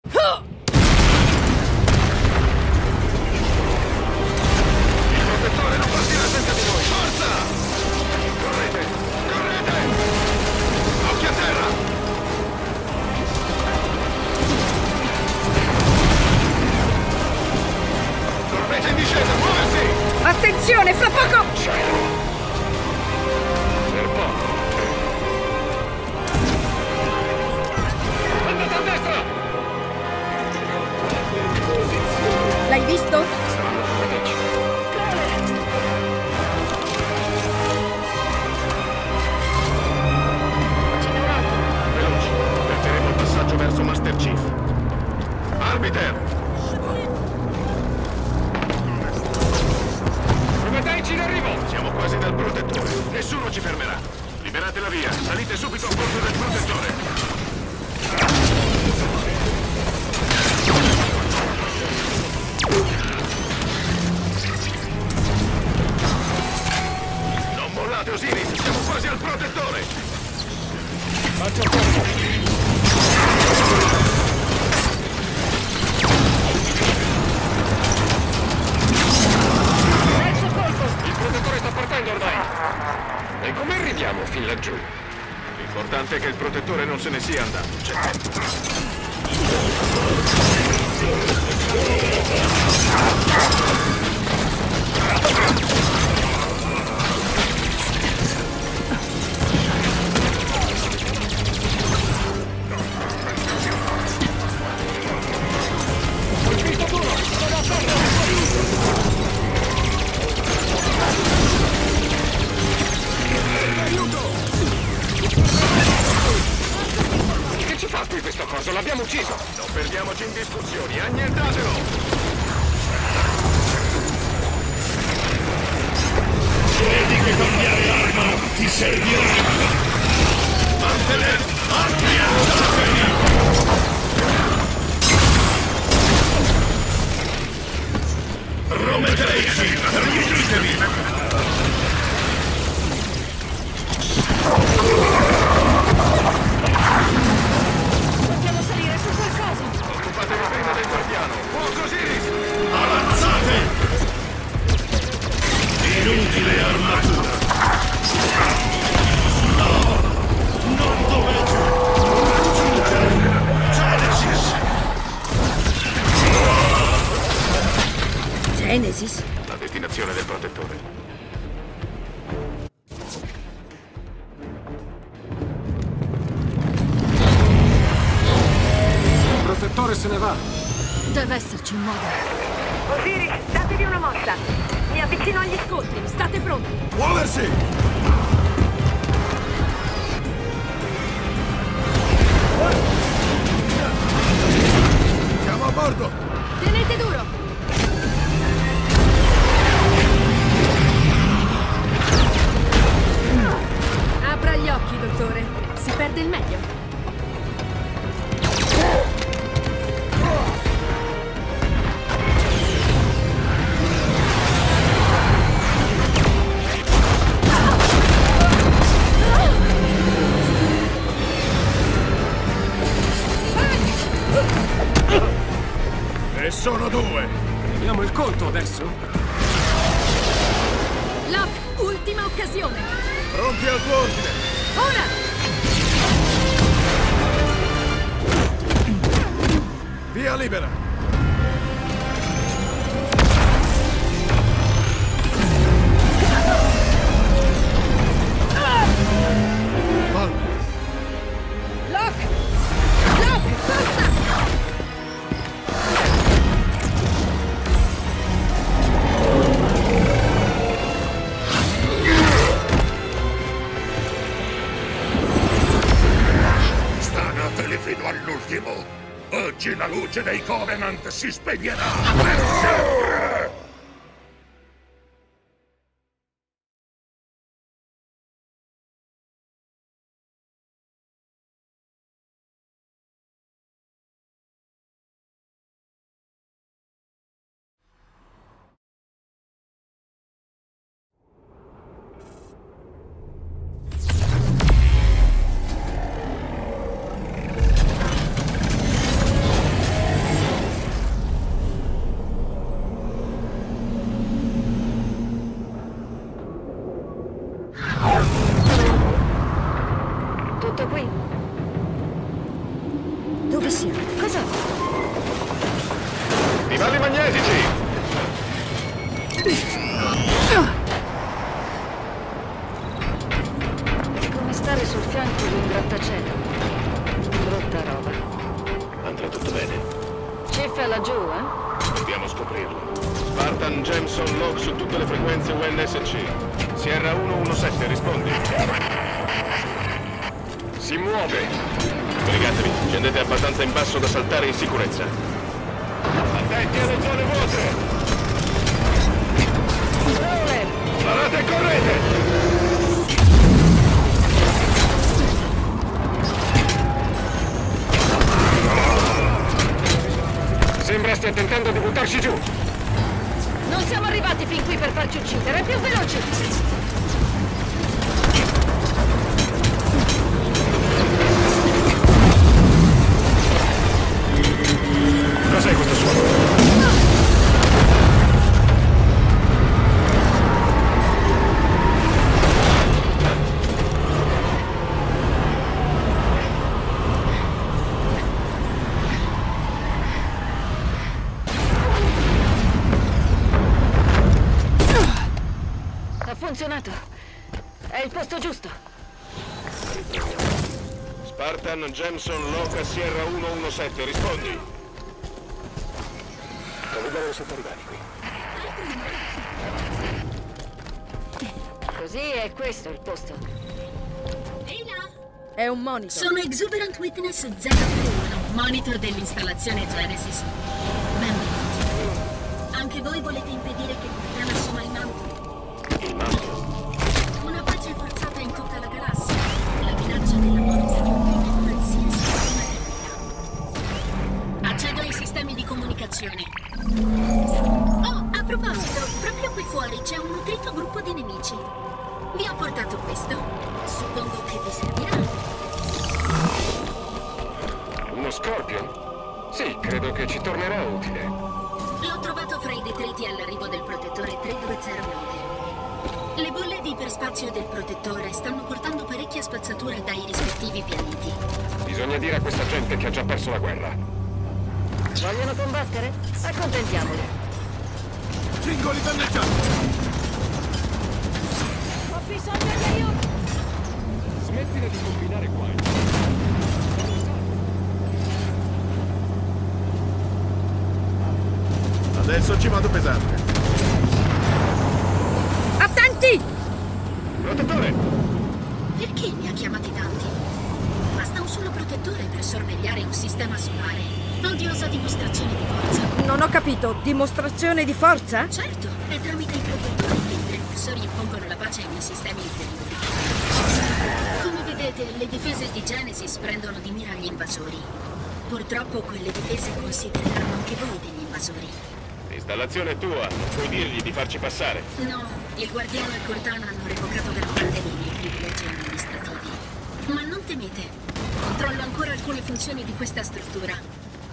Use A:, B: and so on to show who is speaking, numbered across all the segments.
A: protettore non partirà senza di noi! Forza! Correte! Correte! Occhi a terra! Tormenta in discesa, muoversi!
B: Attenzione, fra poco!
A: Per poco. Andate a destra!
B: L'hai visto?
A: Veloci, perderemo il passaggio verso Master Chief. Arbiter! Prometeici in arrivo! Siamo quasi dal protettore. Nessuno ci fermerà. Liberate la via. Salite subito a bordo del protettore. Non mollate, Osiris! Siamo quasi al protettore! Faccio corpo! Il protettore sta partendo ormai! E come arriviamo fin laggiù? L'importante è che il protettore non se ne sia andato. C'è tempo. Che ci fa qui questo coso? L'abbiamo ucciso! Non perdiamoci in discussioni, annientatelo!
C: Credi che cambiare arma ti servirà? Annientatevi! Prometeici, riunitevi!
B: Dobbiamo salire su qualcosa!
A: Occupatevi prima del guardiano! Fuoco, Osiris!
C: Avanzate! Inutile armatura! No! Non dovete raggiungere Genesis!
B: Genesis?
A: La destinazione del protettore. Il protettore se ne va!
B: Deve esserci un modo.
D: Osiris, datevi una mossa. Mi avvicino agli
B: Ascolti, state pronti.
C: Muoversi!
A: Siamo a bordo!
B: Tenete duro. Apra gli occhi, dottore. Si perde il meglio.
C: E sono due!
A: Abbiamo il conto adesso?
B: Locke, ultima occasione.
C: Pronti al tuo ordine!
B: Ora!
C: Via libera! Palme!
B: Locke! Locke, forza!
C: Stanateli fino all'ultimo! Oggi la luce dei Covenant si spegnerà per sempre!
B: Dove siamo? Cosa?
A: Stivali magnetici!
E: È come stare sul fianco di un grattacielo. Brutta roba.
A: Andrà tutto bene.
E: Cifra laggiù, eh?
A: Dobbiamo scoprirlo. Spartan Jameson log su tutte le frequenze UNSC. Sierra 117, rispondi. Si muove. Collegatevi, scendete abbastanza in basso da saltare in sicurezza. Attenti alle zone vuote! Sparate e correte! Sembra stia tentando di buttarci giù.
E: Non siamo arrivati fin qui per farci uccidere, più veloci!
A: Cos'è questo suono?
E: Ha funzionato. È il posto giusto.
A: Spartan Jameson log a Sierra 117, rispondi. Come devono siete arrivati qui?
E: Così è questo il posto.
F: Ehi là!
B: È un monitor.
F: Sono Exuberant Witness 031, monitor dell'installazione Genesis. Benvenuti. Anche voi volete impedire che il piano assuma il manto?
A: Il manto?
F: Una pace forzata in tutta la galassia. La minaccia della morte di qualsiasi forma di vita. Accedo ai sistemi di comunicazione. Oh, a proposito, proprio qui fuori c'è un nutrito gruppo di nemici. Vi ho portato questo. Suppongo che vi servirà.
A: Uno Scorpion? Sì, credo che ci tornerà utile.
F: L'ho trovato fra i detriti all'arrivo del protettore 3209. Le bolle di iperspazio del protettore stanno portando parecchia spazzatura dai rispettivi pianeti.
A: Bisogna dire a questa gente che ha già perso la guerra.
E: Vogliono combattere? Accontentiamoli.
C: Singoli danneggiati!
E: Ho bisogno di aiuto!
A: Smettila di combinare guai.
C: Adesso ci vado pesante.
B: Attenti!
A: Protettore!
F: Perché ne ha chiamati tanti? Basta un solo protettore per sorvegliare un sistema solare. Odiosa dimostrazione di forza.
B: Non ho capito. Dimostrazione di forza?
F: Certo, è tramite i protettori che i precursori impongono la pace nei sistemi inferiori. Come vedete, le difese di Genesis prendono di mira gli invasori. Purtroppo quelle difese considereranno anche voi degli invasori.
A: L'installazione è tua, non puoi dirgli di farci passare.
F: No, il Guardiano e Cortana hanno revocato gran parte dei miei privilegi amministrativi. Ma non temete, controllo ancora alcune funzioni di questa struttura.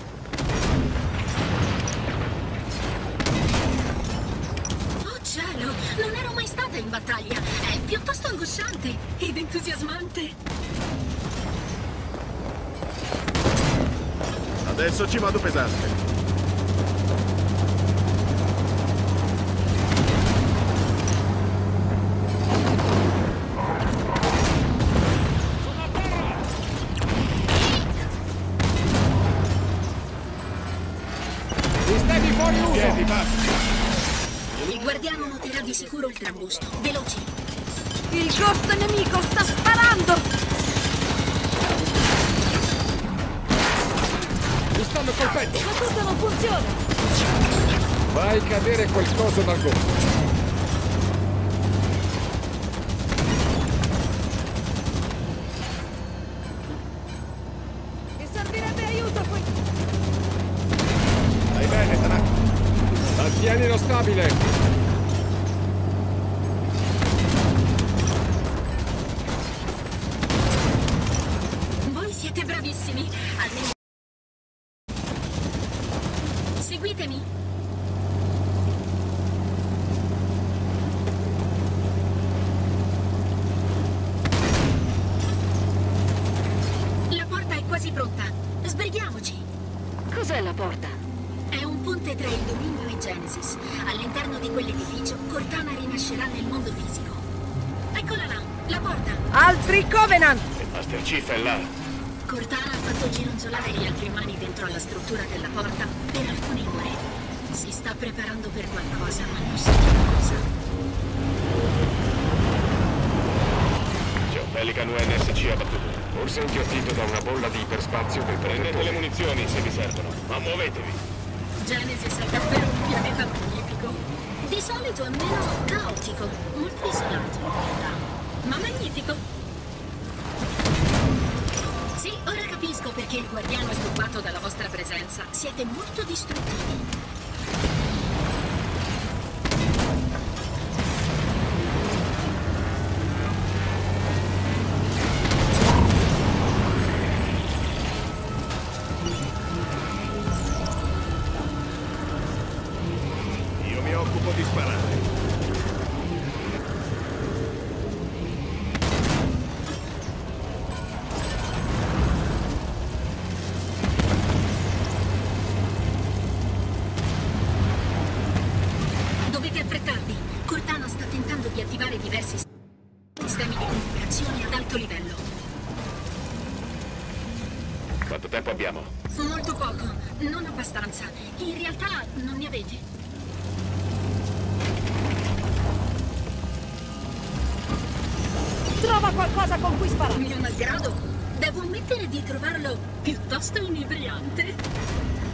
F: Oh cielo, non ero mai stata in battaglia. È piuttosto angosciante ed entusiasmante.
C: Adesso ci vado pesante.
A: Sistemi fuori uso!
C: Piedi bassi.
F: Il Guardiano noterà di sicuro il trambusto. Veloci.
B: Il ghost nemico sta sparando!
A: Mi stanno colpendo!
E: Ma tutto non funziona!
A: Fai cadere qualcosa dal gomito.
B: Mi servirebbe aiuto qui!
C: Stai bene, Tanaka.
A: Mantienilo stabile!
F: Voi siete bravissimi. Almeno... Seguitemi. La porta è quasi pronta. Sbrighiamo. Apogee.
E: Cos'è la porta?
F: È un ponte tra il dominio e Genesis. All'interno di quell'edificio, Cortana rinascerà nel mondo fisico. Eccola là, la porta.
B: Altri Covenant!
A: Il Master Chief è là.
F: Cortana ha fatto gironzolare gli altri umani dentro alla struttura della porta per alcune ore. Si sta preparando per qualcosa, ma non sa che cosa.
A: C'è un Pelican UNSC abbattuto. Forse inghiottito da una bolla di iperspazio per prendete le munizioni se vi servono, ma muovetevi.
F: Genesis è davvero un pianeta magnifico. Di solito è meno caotico, molto isolato in realtà, ma magnifico. Sì, ora capisco perché il guardiano è turbato dalla vostra presenza. Siete molto distruttivi.
A: Io mi occupo di sparare.
F: Dovete affrettarvi. Cortana sta tentando di attivare diversi sistemi di comunicazione ad alto livello.
A: Quanto tempo abbiamo?
F: Molto poco, non abbastanza. In realtà non ne avete.
B: Trova qualcosa con cui sparare!
F: Mio malgrado, devo ammettere di trovarlo piuttosto inebriante.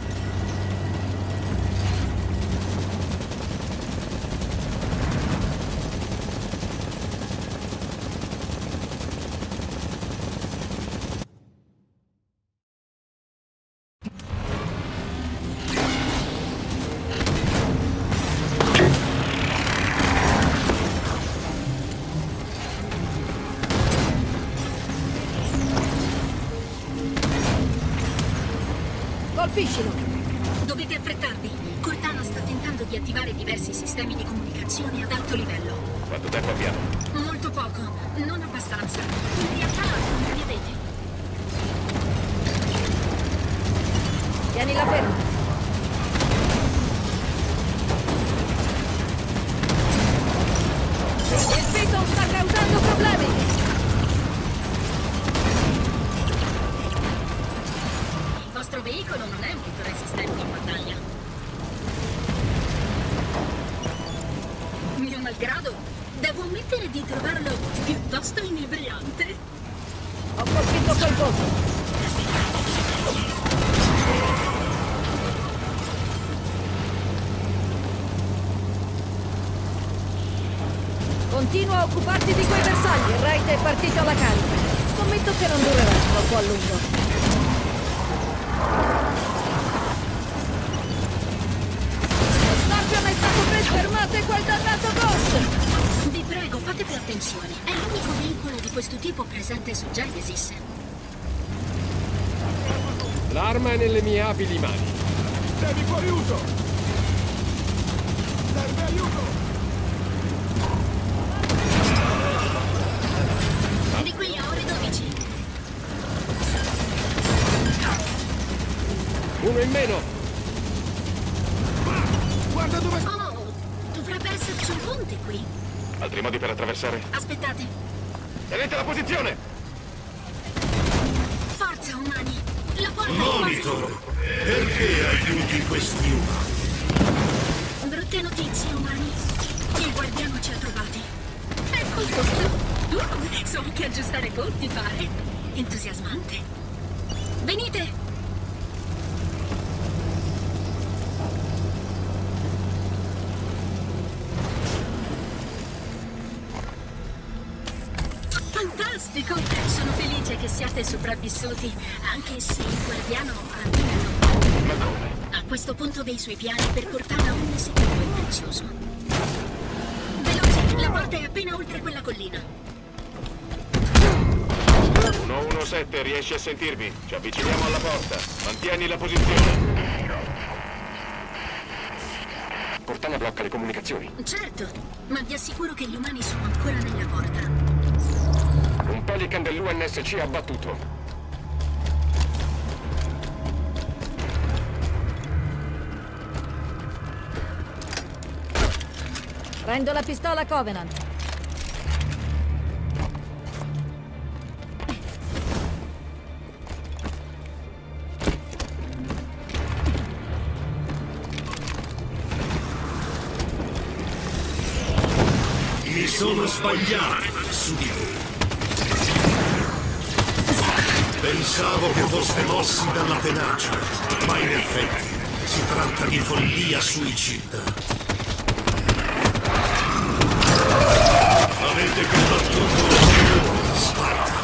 B: Colpiscilo!
F: Dovete affrettarvi. Cortana sta tentando di attivare diversi sistemi di comunicazione ad alto livello.
A: Quanto tempo abbiamo?
F: Molto poco, non abbastanza. In realtà non ne avete.
B: Tienila ferma! Il Python sta causando problemi!
F: Il vostro veicolo non è molto resistente in battaglia. Mio malgrado, devo ammettere di trovarlo piuttosto inebriante.
B: Ho colpito quel posto! Continua a occuparti di quei bersagli, il raid è partito alla carica. Scommetto che non durerà troppo a lungo. Lo Scorpion è stato ben fermato e quel dannato Ghost!
F: Vi prego, fate più attenzione. È l'unico veicolo di questo tipo presente su Genesis.
A: L'arma è nelle mie abili mani. Devi fuori uso! Serve aiuto!
F: Di qui a ore 12.
A: Uno in meno! Guarda dove...
F: Oh, dovrebbe esserci un ponte qui.
A: Altri modi per attraversare?
F: Aspettate.
A: Tenete la posizione!
F: Forza, umani. La porta è
C: Monitor, perché aiuti questi umani?
F: quasi... Brutte notizie, umani. Il guardiano ci ha trovati. Ecco il posto. So anche aggiustare conti, pare. Entusiasmante. Venite! Fantastico! Sono felice che siate sopravvissuti, anche se il guardiano a me no.
A: Ma come?
F: A questo punto dei suoi piani per portarla ogni secondo è prezioso. Veloci, la porta è appena oltre quella collina.
A: 117, riesci a sentirmi? Ci avviciniamo alla porta. Mantieni la posizione. Cortana blocca le comunicazioni.
F: Certo, ma vi assicuro che gli umani sono ancora nella porta.
A: Un Pelican dell'UNSC abbattuto.
B: Prendo la pistola Covenant.
C: Mi sono sbagliato su di voi. Pensavo che foste mossi dalla tenacia, ma in effetti si tratta di follia suicida. Avete combattuto Sparta.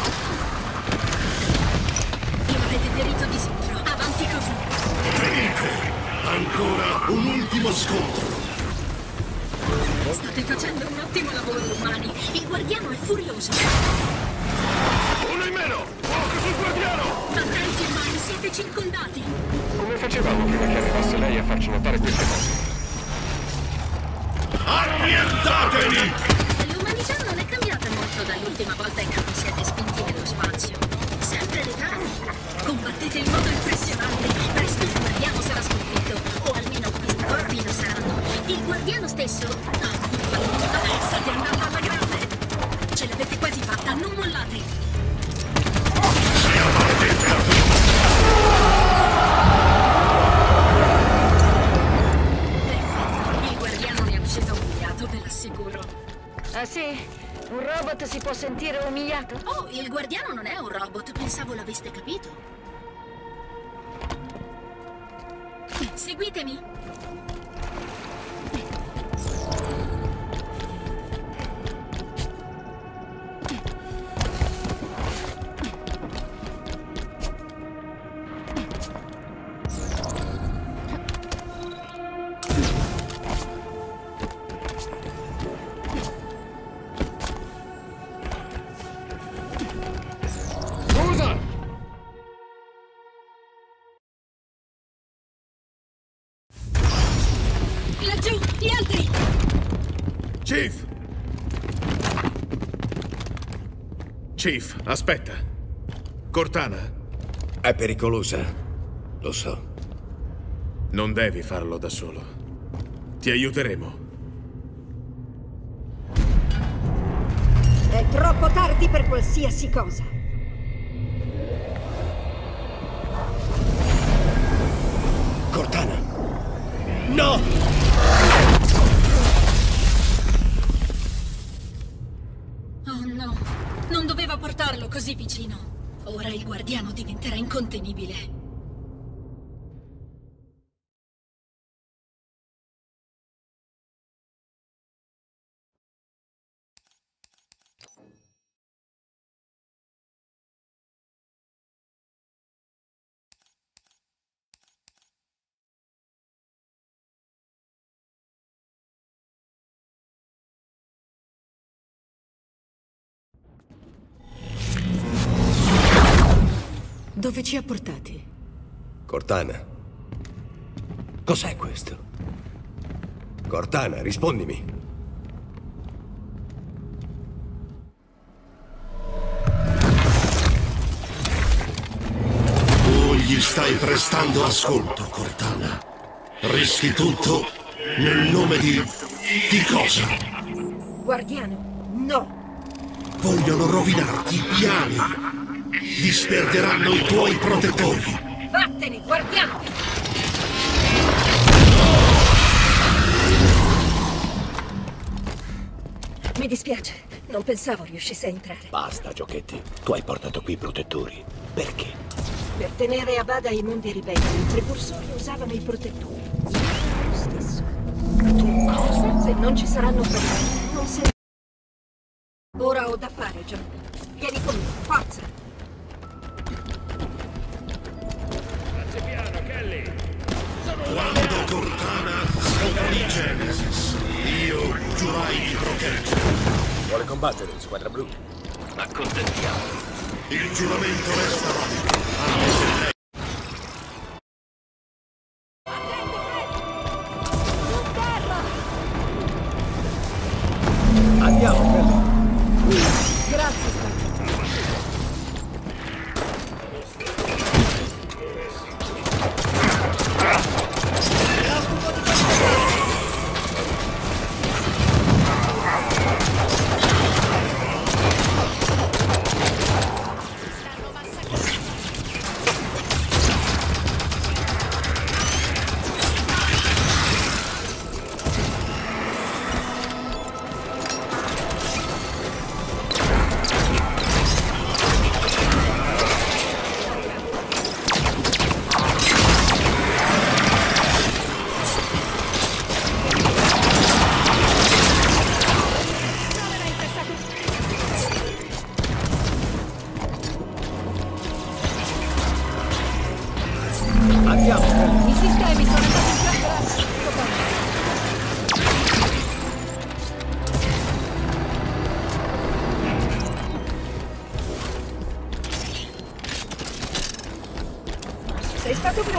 F: Non avete diritto di sicuro. Avanti così.
C: Venite! Ancora un ultimo scontro.
F: State facendo un ottimo lavoro, umani. Il guardiano è furioso.
A: Uno in meno! Fuoco sul guardiano!
F: Attenti, umani, siete circondati.
A: Come facevamo prima che arrivasse lei a farci notare queste cose?
C: Annientatevi!
F: L'umanità non è cambiata molto dall'ultima volta in cui vi siete spinti nello spazio. Sempre le trame. Combattete in modo impressionante. Presto il guardiano sarà sconfitto. O almeno questi corpi lo saranno. Il guardiano stesso... state andando alla grande. Ce l'avete quasi fatta, non mollate. Perfetto, il guardiano ne è uscito umiliato, ve l'assicuro.
E: Ah sì? Un robot si può sentire umiliato?
F: Oh, il guardiano non è un robot, pensavo l'aveste capito. Seguitemi. Laggiù, gli altri!
A: Chief! Chief, aspetta. Cortana.
G: È pericolosa, lo so.
A: Non devi farlo da solo. Ti aiuteremo.
H: È troppo tardi per qualsiasi cosa.
G: Cortana! No!
F: Oh no, non doveva portarlo così vicino. Ora il guardiano diventerà incontenibile.
H: Dove ci ha portati?
G: Cortana. Cos'è questo? Cortana, rispondimi.
C: Tu gli stai prestando ascolto, Cortana. Rischi tutto nel nome di cosa?
H: Guardiano, no!
C: Vogliono rovinarti i piani. Disperderanno i tuoi protettori.
H: Vattene, guardiano! Mi dispiace, non pensavo riuscisse a entrare.
G: Basta, giochetti. Tu hai portato qui i protettori. Perché?
H: Per tenere a bada i mondi ribelli, i precursori usavano i protettori. Io farò lo stesso. Tu cosa? Se non ci saranno problemi, non se... Ora ho da fare, John. Vieni con me, forza!
C: Quando Cortana scoprì Genesis, io giurai di proteggere.
G: Vuole combattere in squadra blu?
A: Accontentiamo.
C: Il giuramento resta valido, anche se lei...
G: Andiamo, Kelly.
H: Grazie, Spectre.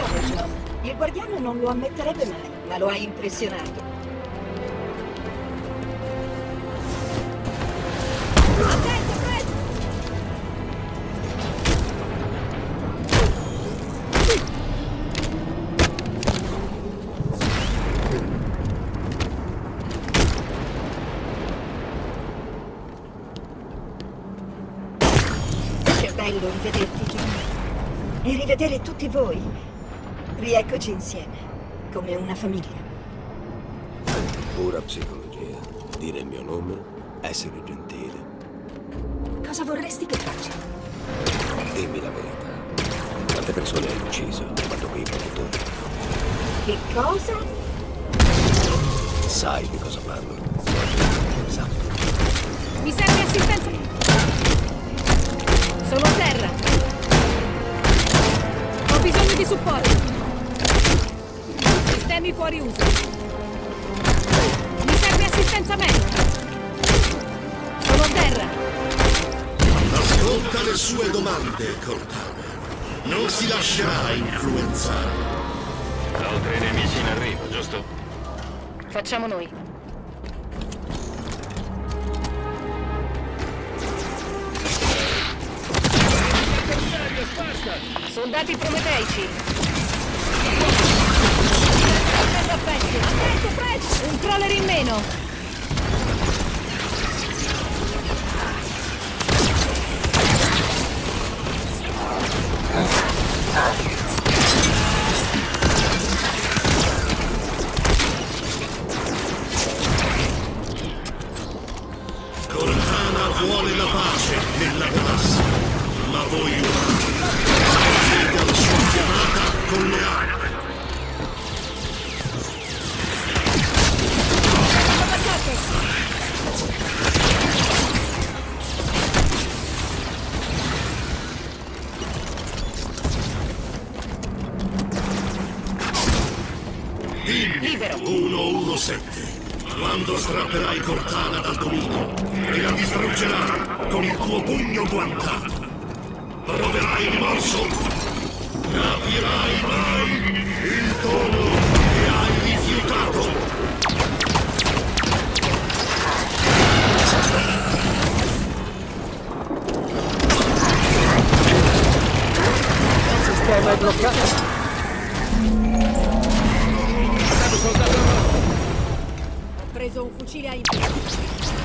H: Bravo, John. Il guardiano non lo ammetterebbe mai, ma lo hai impressionato.
B: Attento, Fred!
H: Che bello rivederti, John. E rivedere tutti voi. Rieccoci insieme, come una famiglia.
G: Pura psicologia. Dire il mio nome, essere gentile.
H: Cosa vorresti che faccia?
G: Dimmi la verità. Quante persone hai ucciso quando qui protettori?
H: Che cosa?
G: Sai di cosa parlo? Esatto.
B: Mi serve assistenza! Sono a terra! Ho bisogno di supporto! Sistemi fuori uso! Mi serve assistenza medica! Sono a terra!
C: Ascolta le sue domande, Cortana. Non si lascerà influenzare.
A: Altri nemici in arrivo, giusto?
E: Facciamo noi. Soldati prometeici!
B: Attento, Fred! Un crawler in meno!
C: Cortana vuole la pace nella galassia, ma voi umani siete alla sua chiamata con le armi. Dimmi, 117, quando strapperai Cortana dal dominio e la distruggerai con il tuo pugno guantato. Proverai rimorso? Capirai mai il dono che hai rifiutato?
I: Il sistema è bloccato.
B: Ho preso un fucile a impegno.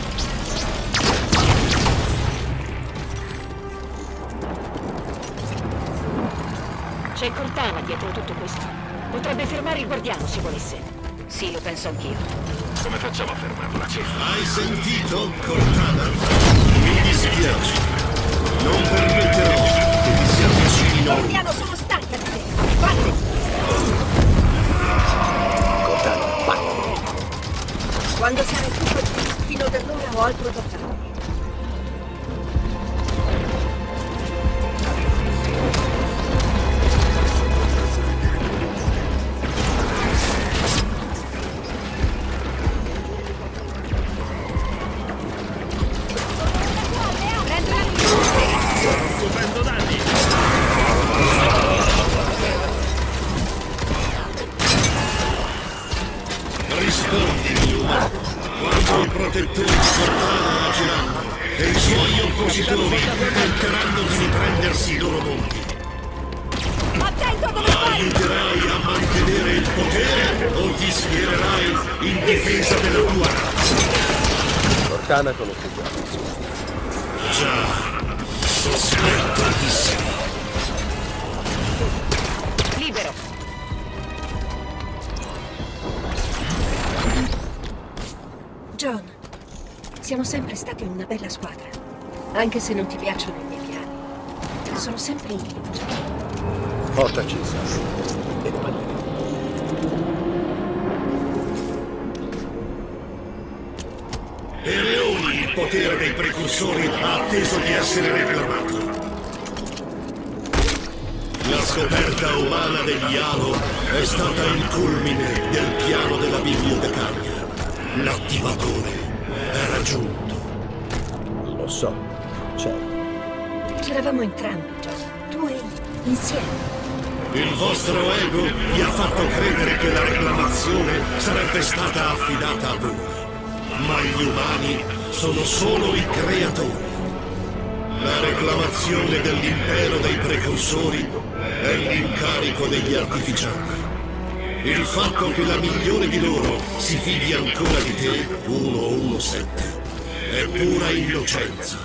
E: C'è Cortana dietro tutto questo. Potrebbe fermare il guardiano se volesse. Sì, lo penso anch'io.
A: Come facciamo a fermarla, Chief?
C: Hai sentito, Cortana? Mi dispiace. Non permetterò che ti si avvicinino.
H: Guardiano, sono stanca di te! Vattene!
G: Cortana, vattene.
H: Quando sarai tu qui, fino ad allora ho altro da fare.
A: Subendo danni!
C: Rispondimi, umano. Quando i protettori di Cortana agiranno e i suoi oppositori tenteranno di riprendersi i loro mondi,
B: Attento dove vai!
C: aiuterai a mantenere il potere o ti schiererai in difesa della tua razza?
I: Cortana conosce già.
C: Già, sospetto di sé.
E: Libero!
H: John, siamo sempre stati una bella squadra. Anche se non ti piacciono i miei piani. Sono sempre io.
G: Portaci in sala e ne parleremo.
C: Ereoni, il potere dei precursori ha atteso di essere reclamato. La scoperta umana degli Halo è stata il culmine del piano della bibliotecaria. L'attivatore è raggiunto.
G: Lo so, c'è.
H: C'eravamo entrambi, John. Tu e io, insieme.
C: Il vostro ego vi ha fatto credere che la reclamazione sarebbe stata affidata a voi. Ma gli umani sono solo i creatori. La reclamazione dell'impero dei precursori è l'incarico degli artificiali. Il fatto che la migliore di loro si fidi ancora di te, 117, è pura innocenza.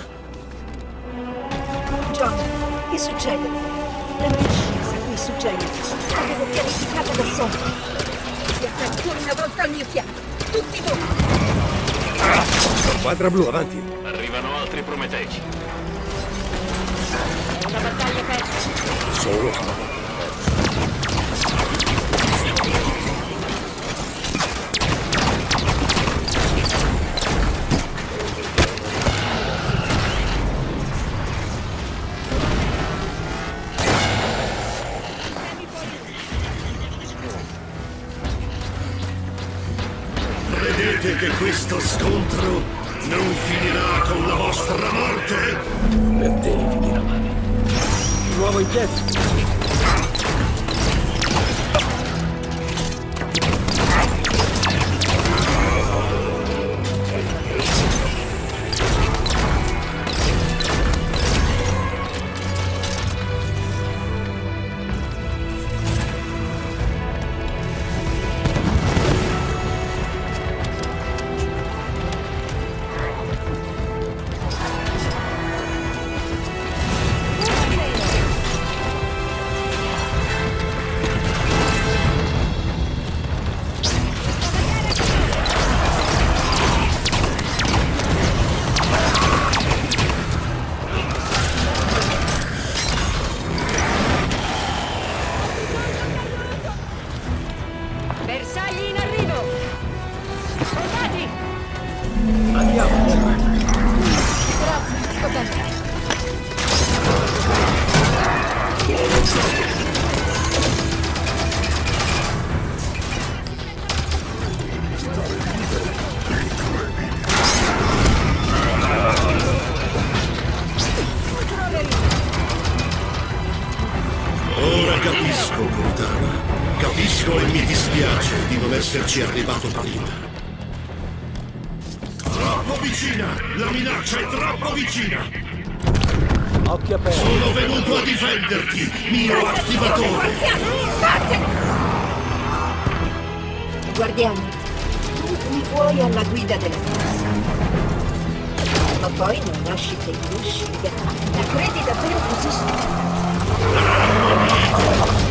H: John, che succede? La mia scesa qui su Genesis. L'avevo pianificata da sopra. Siate ancora una volta al mio fianco. Tutti voi!
I: Squadra blu, avanti.
A: Arrivano altri prometeici.
E: È una battaglia persa.
I: Solo.
C: Credete che questo scontro non finirà con la vostra morte?
G: Per te finirà male.
I: Nuovo in piedi.
E: Bersagli in arrivo! Soldati!
I: Andiamo.
B: Grazie, sto bene.
C: Ora capisco, Cortana. Capisco e mi dispiace di non esserci arrivato prima. Troppo vicina! La minaccia è troppo vicina!
I: Occhio aperto.
C: Sono venuto a difenderti, mio attivatore!
H: Guardiani, tu mi vuoi alla guida della casa. Ma poi non lasci che io scelga. La credi davvero così?